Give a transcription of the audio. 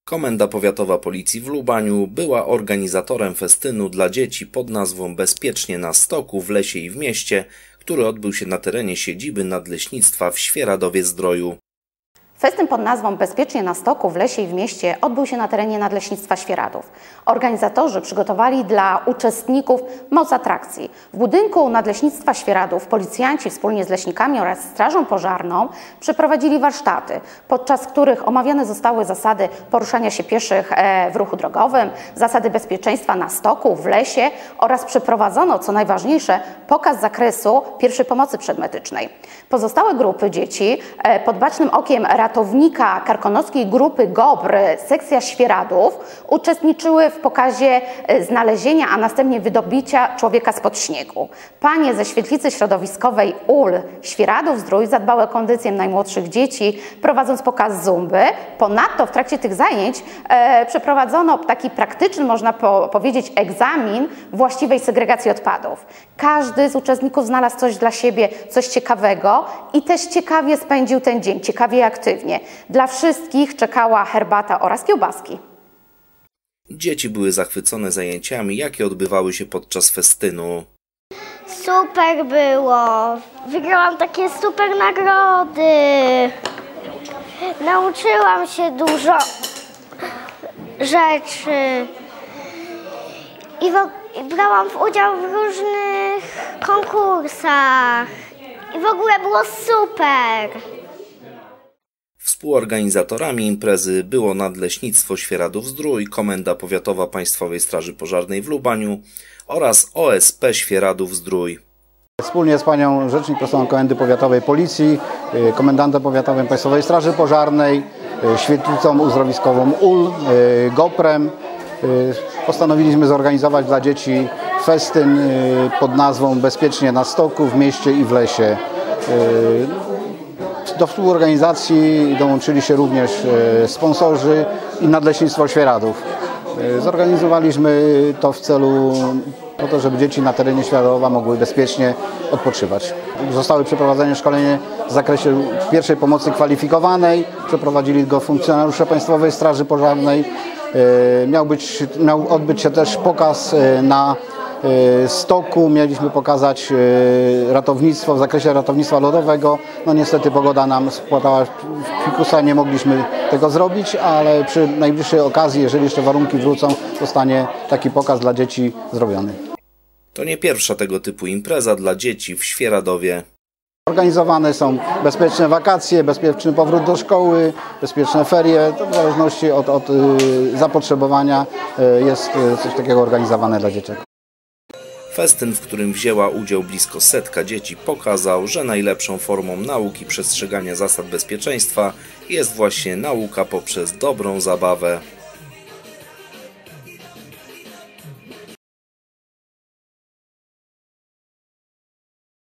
Komenda Powiatowa Policji w Lubaniu była organizatorem festynu dla dzieci pod nazwą Bezpiecznie na stoku w lesie i w mieście, który odbył się na terenie siedziby Nadleśnictwa w Świeradowie-Zdroju. Festyn pod nazwą Bezpiecznie na stoku w lesie i w mieście odbył się na terenie Nadleśnictwa Świeradów. Organizatorzy przygotowali dla uczestników moc atrakcji. W budynku Nadleśnictwa Świeradów policjanci wspólnie z leśnikami oraz strażą pożarną przeprowadzili warsztaty, podczas których omawiane zostały zasady poruszania się pieszych w ruchu drogowym, zasady bezpieczeństwa na stoku, w lesie oraz przeprowadzono, co najważniejsze, pokaz zakresu pierwszej pomocy przedmedycznej. Pozostałe grupy dzieci pod bacznym okiem ratownika karkonoskiej grupy GOBR sekcja Świeradów uczestniczyły w pokazie znalezienia, a następnie wydobycia człowieka spod śniegu. Panie ze świetlicy środowiskowej UL Świeradów-Zdrój zadbały o kondycję najmłodszych dzieci, prowadząc pokaz zumby. Ponadto w trakcie tych zajęć przeprowadzono taki praktyczny, można powiedzieć, egzamin właściwej segregacji odpadów. Każdy z uczestników znalazł coś dla siebie, coś ciekawego i też ciekawie spędził ten dzień, ciekawie i aktywnie. Dla wszystkich czekała herbata oraz kiełbaski. Dzieci były zachwycone zajęciami, jakie odbywały się podczas festynu. Super było! Wygrałam takie super nagrody! Nauczyłam się dużo rzeczy i brałam udział w różnych konkursach i w ogóle było super! Współorganizatorami imprezy było Nadleśnictwo Świeradów-Zdrój, Komenda Powiatowa Państwowej Straży Pożarnej w Lubaniu oraz OSP Świeradów-Zdrój. Wspólnie z panią rzecznik personelu Komendy Powiatowej Policji, komendantem powiatowym Państwowej Straży Pożarnej, świetlicą uzdrowiskową UL, GOPR-em postanowiliśmy zorganizować dla dzieci festyn pod nazwą Bezpiecznie na stoku w mieście i w lesie. Do współorganizacji dołączyli się również sponsorzy i Nadleśnictwo Świeradów. Zorganizowaliśmy to w celu po to, żeby dzieci na terenie Świeradowa mogły bezpiecznie odpoczywać. Zostały przeprowadzone szkolenie w zakresie pierwszej pomocy kwalifikowanej. Przeprowadzili go funkcjonariusze Państwowej Straży Pożarnej. Miał odbyć się też pokaz na stoku. Mieliśmy pokazać ratownictwo w zakresie ratownictwa lodowego. No niestety pogoda nam spłatała fikusa, nie mogliśmy tego zrobić, ale przy najbliższej okazji, jeżeli jeszcze warunki wrócą, zostanie taki pokaz dla dzieci zrobiony. To nie pierwsza tego typu impreza dla dzieci w Świeradowie. Organizowane są bezpieczne wakacje, bezpieczny powrót do szkoły, bezpieczne ferie. To w zależności od zapotrzebowania jest coś takiego organizowane dla dzieciak. Festyn, w którym wzięła udział blisko 100 dzieci, pokazał, że najlepszą formą nauki przestrzegania zasad bezpieczeństwa jest właśnie nauka poprzez dobrą zabawę.